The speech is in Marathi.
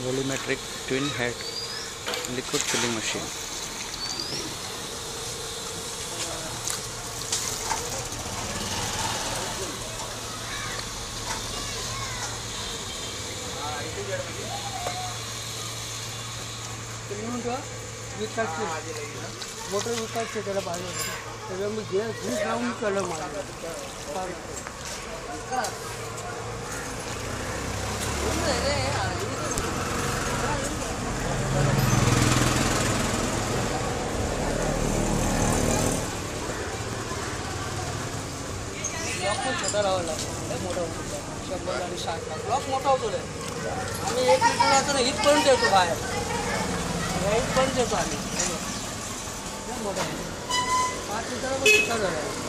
Volumetric twin head liquid filling machine. Motor Vikas त्याला पाहिजे त्याच्यामुळे घुस लावून कलर मारला ब्लॉक पण छोटा राहावा लागतो मोठा होतो 100 आणि 60 ला ब्लॉक मोठा होतो रे आम्ही 1 लिटर ना इथपर्यंत ठेवतो बाहेर इथपर्यंत ठेवतो आम्ही मोठा 5 लिटर पण छोटा झाला